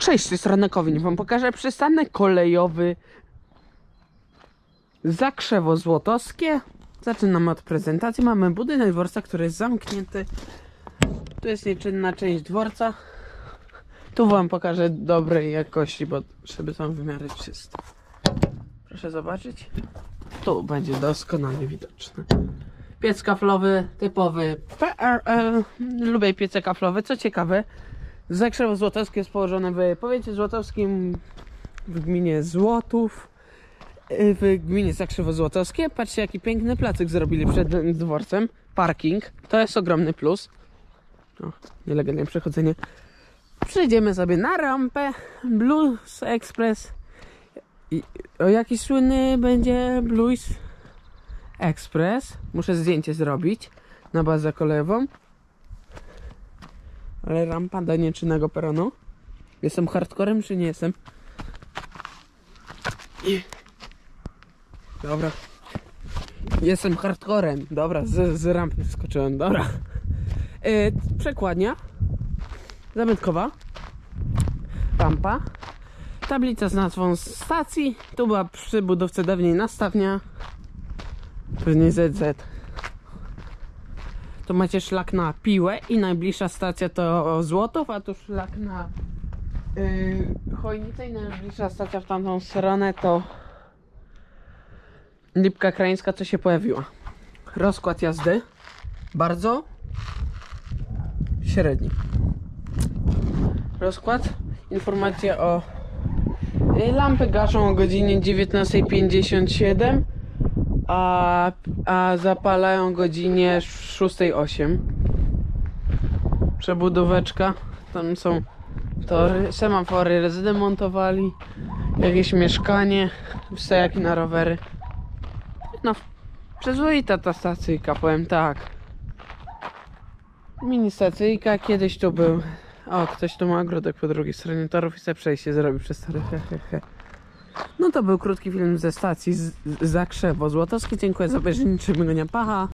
Cześć, z tej strony Kowin. Wam pokażę przystanek kolejowy Zakrzewo Złotowskie. Zaczynamy od prezentacji. Mamy budynek dworca, który jest zamknięty. Tu jest nieczynna część dworca. Tu wam pokażę dobrej jakości, bo żeby są w miarę czyste. Proszę zobaczyć. Tu będzie doskonale widoczne. Piec kaflowy, typowy PRL. Lubię piece kaflowe. Co ciekawe, Zakrzewo Złotowskie jest położone w powiecie złotowskim, w gminie Złotów, w gminie Zakrzewo Złotowskie. Patrzcie, jaki piękny placyk zrobili przed dworcem. Parking, to jest ogromny plus. O, nielegalne przechodzenie. Przejdziemy sobie na rampę. Blues Express. O jaki słynny będzie Blues Express? Muszę zdjęcie zrobić na bazę kolejową. Ale rampa do nieczynnego peronu. Jestem hardcorem czy nie jestem? Dobra. Jestem hardcorem. Dobra, z rampy skoczyłem. Dobra. Przekładnia zabytkowa. Rampa. Tablica z nazwą stacji. Tu była przy budówce dawniej nastawnia. Pewnie ZZ. Tu macie szlak na Piłę i najbliższa stacja to Złotów, a tu szlak na Chojnicę i najbliższa stacja w tamtą stronę to Lipka Krańska, co się pojawiła. Rozkład jazdy bardzo średni. Rozkład, informacja o lampy gaszą o godzinie 19:57, a zapalają o godzinie 6:08. Przebudóweczka, tam są tory, semafory zdemontowali, jakieś mieszkanie, stojaki na rowery. No, przyzwoita ta stacyjka, powiem tak. Mini stacyjka, kiedyś tu był. O, ktoś tu ma ogródek po drugiej stronie torów i sobie przejście zrobi przez tory. No to był krótki film ze stacji Zakrzewo Złotowskie. Dziękuję za obejrzenie. Pacha.